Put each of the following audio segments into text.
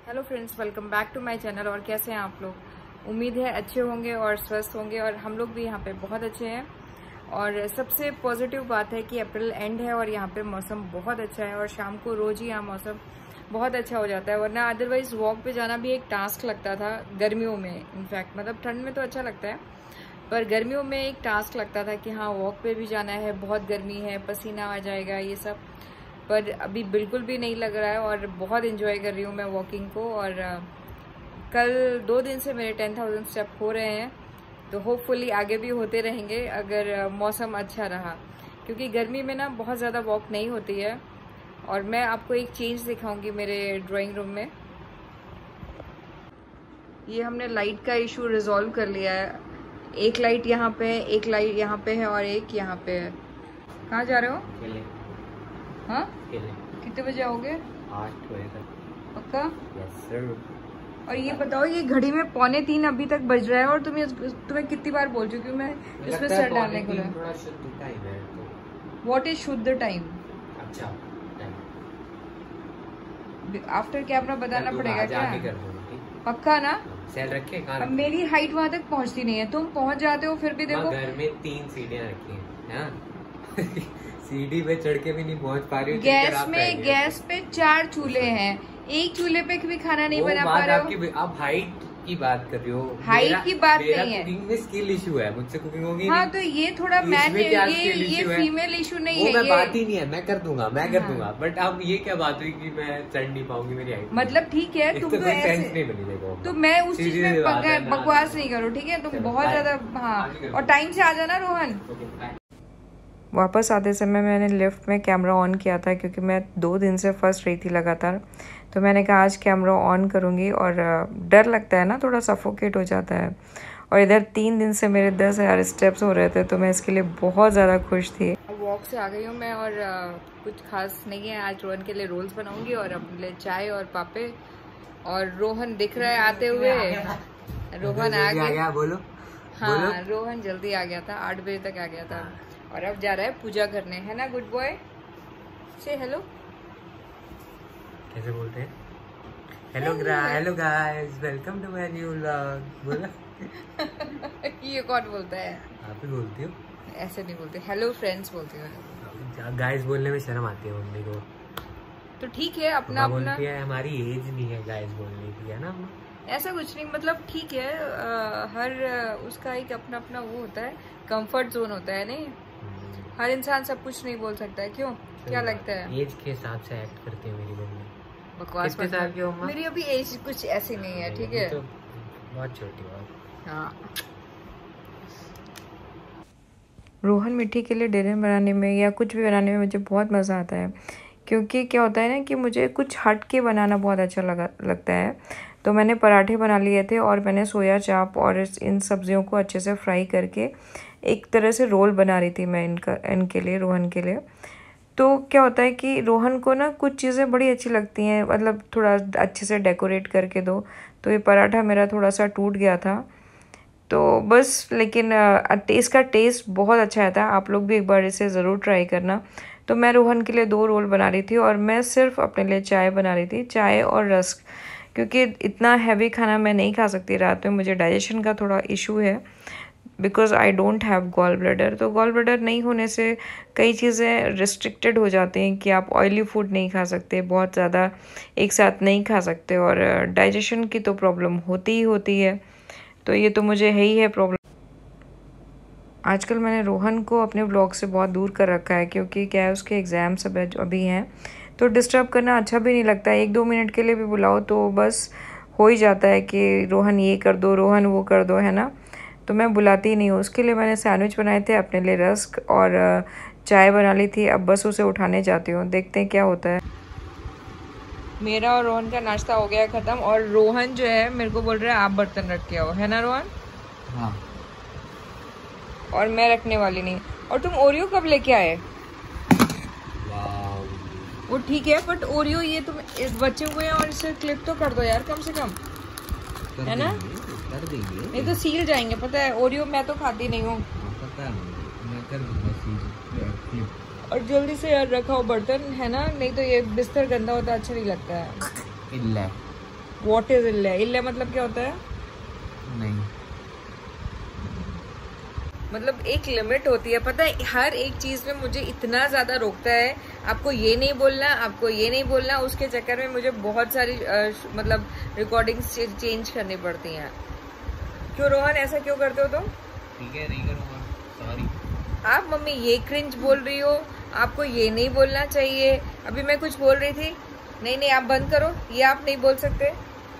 Hello friends, welcome back to my channel. और कैसे हैं आप लोग? उम्मीद है अच्छे होंगे और स्वस्थ होंगे। और हम लोग भी यहाँ पे बहुत अच्छे हैं। और सबसे पॉजिटिव बात है कि अप्रैल एंड है और यहाँ पे मौसम बहुत अच्छा है और शाम को रोज ही यहाँ मौसम बहुत अच्छा हो जाता है। वरना अदरवाइज वॉक पे जाना भी एक टास्क लगता था गर्मियों में। इनफैक्ट मतलब ठंड में तो अच्छा लगता है, पर गर्मियों में एक टास्क लगता था कि हाँ वॉक पे भी जाना है, बहुत गर्मी है, पसीना आ जाएगा ये सब। पर अभी बिल्कुल भी नहीं लग रहा है और बहुत एंजॉय कर रही हूँ मैं वॉकिंग को। और कल 2 दिन से मेरे 10,000 स्टेप हो रहे हैं, तो होपफुली आगे भी होते रहेंगे अगर मौसम अच्छा रहा, क्योंकि गर्मी में ना बहुत ज़्यादा वॉक नहीं होती है। और मैं आपको एक चेंज दिखाऊंगी मेरे ड्राइंग रूम में। ये हमने लाइट का इशू रिजॉल्व कर लिया है। एक लाइट यहाँ पे है, एक लाइट यहाँ पे है और एक यहाँ पे है। कहाँ जा रहे हो? हाँ, कितने बजे आओगे? 8 बजे तक। पक्का? Yes sir. और ये बताओ, ये घड़ी में 2:45 अभी तक बज रहा है और तुम्हें कितनी बार बोल चुकी हूँ मैं इसमें सर डालने को। थोड़ा शुद्ध टाइम है तो। व्हाट इज शुद्ध टाइम? अच्छा आफ्टर कैमरा बताना पड़ेगा क्या? पक्का ना? सेल रखे? अब मेरी हाइट वहां तक पहुंचती नहीं है, तुम पहुंच जाते हो फिर भी देखो। घर में 3 सीढ़ियां रखी हैं। सीढ़ी पे चढ़ के भी नहीं पहुंच पा रही। गैस पे 4 चूल्हे हैं, एक चूल्हे पे भी खाना नहीं बना पा रहे हो। आप हाइट की बात कर रही हो? हाइट की बात नहीं है, कुकिंग में स्किल इशू है, मुझसे कुकिंग होगी। हाँ तो ये थोड़ा मैन ये फीमेल इशू नहीं है। मैं बात ही नहीं है, मैं कर दूंगा बट अब ये क्या बात हुई कि मैं चढ़ नहीं पाऊंगी, मेरी हाइट मतलब ठीक है तुम तो ऐसे नहीं बनी। देखो तो मैं उस चीज में बकवास नहीं करो, ठीक है? तुम बहुत ज्यादा हाँ। और टाइम से आ जाना रोहन। वापस आते समय मैंने लिफ्ट में कैमरा ऑन किया था, क्योंकि मैं 2 दिन से फंस रही थी लगातार। तो मैंने कहा आज कैमरा ऑन करूँगी। और डर लगता है ना, थोड़ा सफोकेट हो जाता है। और इधर 3 दिन से मेरे 10,000 स्टेप्स हो रहे थे, तो मैं इसके लिए बहुत ज़्यादा खुश थी। वॉक से आ गई हूँ मैं और कुछ खास नहीं है। आज रोहन के लिए रोल्स बनाऊँगी और अपने लिए चाय और पापे। और रोहन दिख रहा है आते हुए। रोहन आ गया। बोलो। हाँ, रोहन जल्दी आ गया था, 8 बजे तक आ गया था। और अब जा रहा है पूजा करने, है ना? गुड बॉय, से हेलो। कैसे बोलते हैं? Hello guys, welcome to my new vlog. बोला। ये कौन बोलता है? आप ही बोलती हो। ऐसे नहीं बोलते, हेलो फ्रेंड्स बोलती हूँ। गाइस बोलने में शर्म आती है मम्मी को। तो ठीक है, अपना अपना है, हमारी एज नहीं है गाइस बोलने की, है ना? ऐसा कुछ नहीं, मतलब ठीक है। हर उसका एक अपना अपना वो होता है, कंफर्ट जोन होता है। नहीं, हर इंसान सब कुछ नहीं बोल सकता है। क्यों, क्या लगता है? एज के हिसाब से एक्ट करती है मेरी मम्मी। बकवास मत कर। मेरी अभी एज कुछ ऐसी नहीं है, ठीक है? तो बहुत छोटी बात। हाँ। रोहन मिट्टी के लिए डिनर बनाने में या कुछ भी बनाने में मुझे बहुत मज़ा आता है, क्योंकि क्या होता है ना कि मुझे कुछ हट के बनाना बहुत अच्छा लगता है। तो मैंने पराठे बना लिए थे और मैंने सोया चाप और इन सब्जियों को अच्छे से फ्राई करके एक तरह से रोल बना रही थी मैं इनके लिए, रोहन के लिए। तो क्या होता है कि रोहन को ना कुछ चीज़ें बड़ी अच्छी लगती हैं, मतलब थोड़ा अच्छे से डेकोरेट करके दो। तो ये पराठा मेरा थोड़ा सा टूट गया था, तो बस। लेकिन इसका टेस्ट बहुत अच्छा आया था। आप लोग भी एक बार इसे ज़रूर ट्राई करना। तो मैं रोहन के लिए 2 रोल बना रही थी और मैं सिर्फ अपने लिए चाय बना रही थी, चाय और रस्क, क्योंकि इतना हैवी खाना मैं नहीं खा सकती रात में। मुझे डाइजेशन का थोड़ा इशू है, because I don't have gall bladder. तो गॉल ब्लैडर नहीं होने से कई चीज़ें रिस्ट्रिक्टेड हो जाती हैं कि आप ऑयली फूड नहीं खा सकते, बहुत ज़्यादा एक साथ नहीं खा सकते, और डाइजेशन की तो प्रॉब्लम होती ही होती है। तो ये तो मुझे है ही है प्रॉब्लम। आजकल मैंने रोहन को अपने ब्लॉग से बहुत दूर कर रखा है, क्योंकि क्या है, उसके एग्ज़ाम सब अभी हैं, तो डिस्टर्ब करना अच्छा भी नहीं लगता है। 1-2 मिनट के लिए भी बुलाओ तो बस हो ही जाता है कि रोहन ये कर दो, रोहन वो कर दो, है ना? तो मैं बुलाती ही नहीं हूँ। उसके लिए मैंने सैंडविच बनाए थे, अपने लिए रस्क और चाय बना ली थी। अब बस उसे उठाने जाती हूँ, देखते हैं क्या होता है। मेरा और रोहन का नाश्ता हो गया ख़त्म। और रोहन जो है मेरे को बोल रहा है आप बर्तन रख के आओ, है ना रोहन? हाँ। और मैं रखने वाली नहीं। और तुम ओरियो कब लेके आए? वो ठीक है, बट ओरियो ये तुम बचे हुए हैं और इसे क्लिप तो कर दो यार, कम से कम, है ना? कर देंगे, नहीं तो सील जाएंगे, पता है? ओरियो मैं तो खाती नहीं हूँ। पता है, मैं कर दूंगा सील। और जल्दी से यार रखाओ बर्तन, है ना? नहीं तो ये बिस्तर गंदा होता अच्छा नहीं लगता है। व्हाट इज इल्ले? इल्ले मतलब क्या होता है? नहीं, मतलब एक लिमिट होती है, पता है, हर एक चीज में मुझे इतना ज्यादा रोकता है, आपको ये नहीं बोलना, आपको ये नहीं बोलना, उसके चक्कर में मुझे बहुत सारी मतलब रिकॉर्डिंग्स चेंज करनी पड़ती हैं। क्यों रोहन, ऐसा क्यों करते हो तुम? ठीक है, नहीं करूँगा, सॉरी। आप मम्मी ये क्रिंज बोल रही हो, आपको ये नहीं बोलना चाहिए, अभी मैं कुछ बोल रही थी, नहीं नहीं आप बंद करो, ये आप नहीं बोल सकते।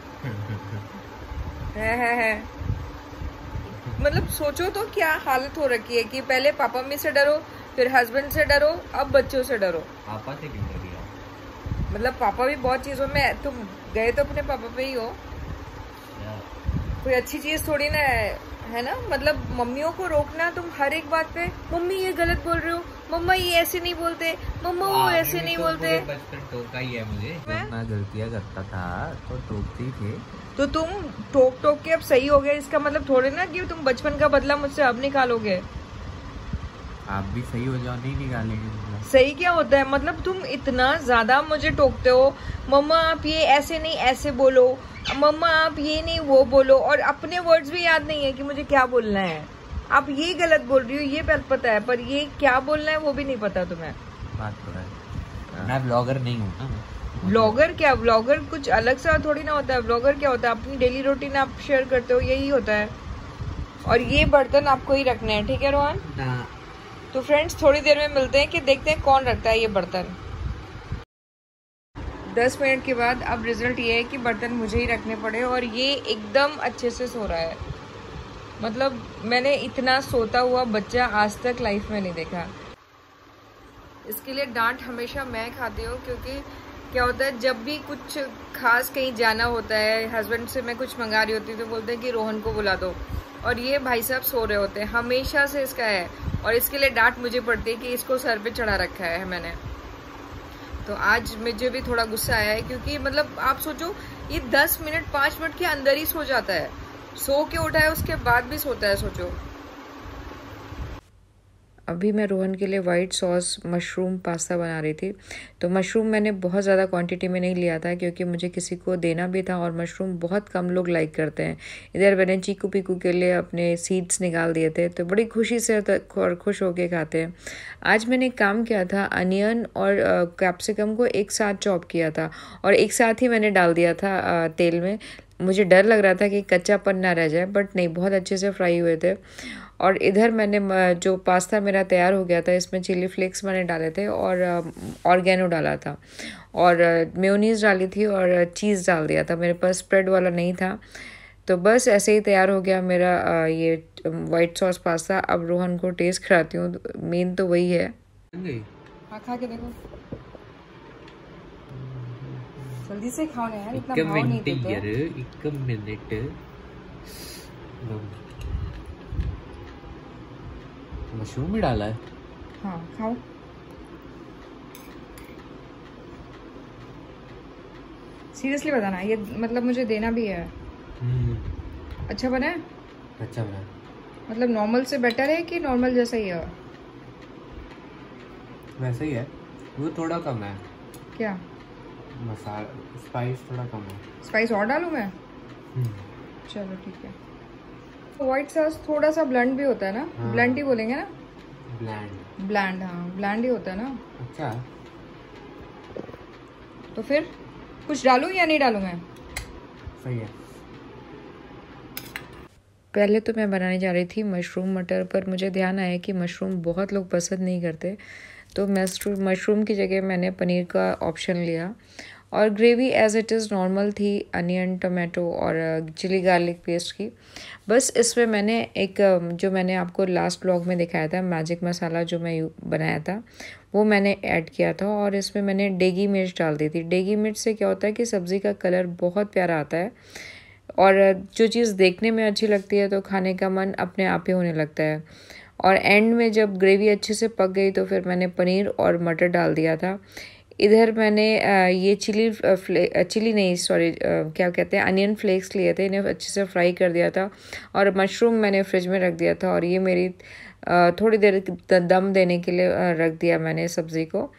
है मतलब सोचो तो क्या हालत हो रखी है कि पहले पापा मम्मी से डरो, फिर हस्बैंड से डरो, अब बच्चों से डरो। पापा से क्यों डरी आप? मतलब पापा भी बहुत चीजों में, तुम गए तो अपने पापा पे ही हो, कोई अच्छी चीज थोड़ी ना है ना। मतलब मम्मियों को रोकना, तुम हर एक बात पे मम्मी ये गलत बोल रहे हो, मम्मा ये ऐसे नहीं बोलते, मम्मा वो ऐसे नहीं बोलते। बचपन टोका ही है मुझे, मैं गलतियां करता था तो टोकते थे। तो तुम टोक टोक के अब सही हो गए, इसका मतलब थोड़े ना कि तुम बचपन का बदला मुझसे अब निकालोगे। आप भी सही हो जाओ, नहीं निकालेंगे। सही क्या होता है? मतलब तुम इतना ज्यादा मुझे टोकते हो, मम्मा आप ये ऐसे नहीं ऐसे बोलो, मम्मा आप ये नहीं वो बोलो, और अपने वर्ड्स भी याद नहीं है कि मुझे क्या बोलना है। आप ये गलत बोल रही हो ये पता है, पर ये क्या बोलना है वो भी नहीं पता तुम्हें। बात तो है, मैं ब्लॉगर नहीं हूँ ना। ब्लॉगर क्या? ब्लॉगर कुछ अलग सा थोड़ी ना होता है। ब्लॉगर क्या होता है? अपनी डेली रूटीन आप शेयर करते हो, यही होता है। और ये बर्तन आपको ही रखने हैं, ठीक है रोहन? तो फ्रेंड्स थोड़ी देर में मिलते हैं कि देखते हैं कौन रखता है ये बर्तन। 10 मिनट के बाद अब रिजल्ट ये है कि बर्तन मुझे ही रखने पड़े, और ये एकदम अच्छे से सो रहा है। मतलब मैंने इतना सोता हुआ बच्चा आज तक लाइफ में नहीं देखा। इसके लिए डांट हमेशा मैं खाती हूँ, क्योंकि क्या होता है जब भी कुछ खास कहीं जाना होता है, हस्बैंड से मैं कुछ मंगा रही होती हूँ तो बोलते हैं कि रोहन को बुला दो, और ये भाई साहब सो रहे होते हैं, हमेशा से इसका है। और इसके लिए डांट मुझे पड़ती है कि इसको सर पे चढ़ा रखा है मैंने। तो आज मुझे भी थोड़ा गुस्सा आया है, क्योंकि मतलब आप सोचो ये 10 मिनट 5 मिनट के अंदर ही सो जाता है, सो के उठा है उसके बाद भी सोता है, सोचो। अभी मैं रोहन के लिए वाइट सॉस मशरूम पास्ता बना रही थी। तो मशरूम मैंने बहुत ज़्यादा क्वांटिटी में नहीं लिया था, क्योंकि मुझे किसी को देना भी था, और मशरूम बहुत कम लोग लाइक करते हैं। इधर मैंने चीकू पीकू के लिए अपने सीड्स निकाल दिए थे, तो बड़ी खुशी से और खुश होके खाते हैं। आज मैंने एक काम किया था, अनियन और कैप्सिकम को एक साथ चॉप किया था, और एक साथ ही मैंने डाल दिया था तेल में। मुझे डर लग रहा था कि कच्चापन ना रह जाए, बट नहीं, बहुत अच्छे से फ्राई हुए थे। और इधर मैंने जो पास्ता मेरा तैयार हो गया था, इसमें चिली फ्लेक्स मैंने डाले थे, और ऑर्गेनो डाला था, और मेयोनीज़ डाली थी, और चीज़ डाल दिया था। मेरे पास स्प्रेड वाला नहीं था, तो बस ऐसे ही तैयार हो गया मेरा ये वाइट सॉस पास्ता। अब रोहन को टेस्ट कराती हूँ, मेन तो वही है। हाँ, खा के देखो, जल्दी से खाओ ना यार, इतना भाव नहीं देते। एक मिनट, मशरूम भी डाला है। हाँ खाओ। सीरियसली बताना, ये मतलब मुझे देना भी है। अच्छा बना है? अच्छा बना। मतलब नॉर्मल से बेटर है कि नॉर्मल जैसा ही है? वैसा ही है, वो थोड़ा कम है। क्या? मसाला स्पाइस थोड़ा कम है। स्पाइस और डालूं मैं? चलो ठीक है। व्हाइट सॉस थोड़ा सा ब्लंट भी होता है ना? हाँ। ब्लंट ही बोलेंगे ना? ब्लैंड, हाँ ब्लैंड ही होता है ना। अच्छा, तो फिर कुछ डालूं या नहीं डालूं मैं? सही है। पहले तो मैं बनाने जा रही थी मशरूम मटर, पर मुझे ध्यान आया कि मशरूम बहुत लोग पसंद नहीं करते, तो मशरूम की जगह मैंने पनीर का ऑप्शन लिया। और gravy as it is normal थी, अनियन टोमेटो और चिली गार्लिक पेस्ट की। बस इसमें मैंने एक जो मैंने आपको लास्ट ब्लॉग में दिखाया था मैजिक मसाला जो मैं बनाया था, वो मैंने ऐड किया था, और इसमें मैंने डेगी मिर्च डाल दी थी। डेगी मिर्च से क्या होता है कि सब्ज़ी का कलर बहुत प्यारा आता है, और जो चीज़ देखने में अच्छी लगती है तो खाने का मन अपने आप ही होने लगता है। और एंड में जब ग्रेवी अच्छे से पक गई तो फिर मैंने पनीर और मटर डाल दिया था। इधर मैंने ये चिली नहीं, सॉरी, क्या कहते हैं, अनियन फ्लेक्स लिए थे, इन्हें अच्छे से फ्राई कर दिया था, और मशरूम मैंने फ्रिज में रख दिया था, और ये मेरी थोड़ी देर दम देने के लिए रख दिया मैंने सब्ज़ी को।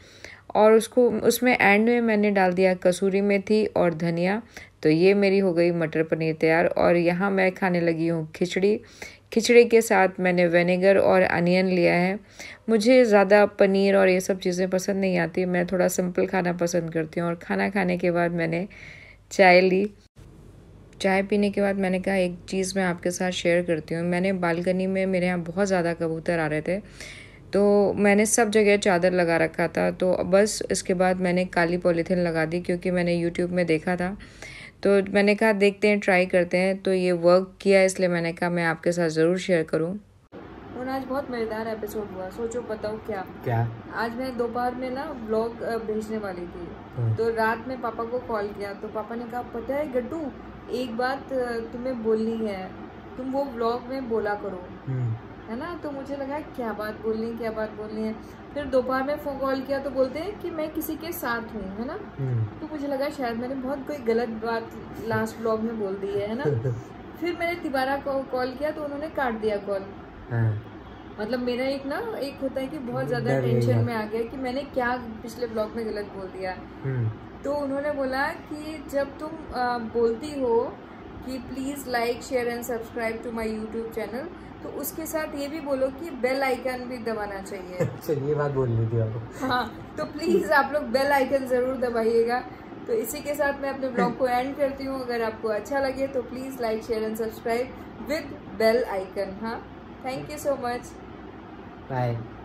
और उसको उसमें एंड में मैंने डाल दिया कसूरी मेथी और धनिया। तो ये मेरी हो गई मटर पनीर तैयार। और यहाँ मैं खाने लगी हूँ खिचड़ी। खिचड़ी के साथ मैंने विनेगर और अनियन लिया है। मुझे ज़्यादा पनीर और ये सब चीज़ें पसंद नहीं आती, मैं थोड़ा सिंपल खाना पसंद करती हूँ। और खाना खाने के बाद मैंने चाय ली। चाय पीने के बाद मैंने कहा एक चीज़ मैं आपके साथ शेयर करती हूँ। मैंने बालकनी में, मेरे यहाँ बहुत ज़्यादा कबूतर आ रहे थे, तो मैंने सब जगह चादर लगा रखा था। तो बस इसके बाद मैंने काली पॉलीथीन लगा दी, क्योंकि मैंने यूट्यूब में देखा था। तो मैंने कहा देखते हैं, ट्राई करते हैं। तो ये वर्क किया, इसलिए मैंने कहा मैं आपके साथ ज़रूर शेयर करूँ। और आज बहुत मज़ेदार एपिसोड हुआ। सोचो बताओ क्या आज मैं दोपहर में ना व्लॉग भेजने वाली थी। तो रात में पापा को कॉल किया, तो पापा ने कहा पता है गड्डू, एक बात तुम्हें बोलनी है, तुम वो व्लॉग में बोला करो, है ना। तो मुझे लगा क्या बात बोलनी है। फिर दोपहर में फोन कॉल किया तो बोलते हैं कि मैं किसी के साथ हूँ, है ना। तो मुझे लगा शायद मैंने बहुत कोई गलत बात लास्ट व्लॉग में बोल दी है ना। फिर मैंने दोबारा कॉल किया तो उन्होंने काट दिया कॉल। मतलब मेरा एक होता है कि बहुत ज्यादा टेंशन में आ गया कि मैंने क्या पिछले ब्लॉग में गलत बोल दिया। तो उन्होंने बोला कि जब तुम बोलती हो कि please like share and subscribe to my YouTube channel, तो उसके साथ ये भी बोलो कि बेल आइकन भी दबाना चाहिए। अच्छा, ये बात बोलनी थी आपको। हाँ, तो प्लीज आप लोग बेल आइकन जरूर दबाइएगा। तो इसी के साथ मैं अपने ब्लॉग को एंड करती हूँ। अगर आपको अच्छा लगे तो please like share and subscribe with bell icon. हाँ, thank you so much, bye.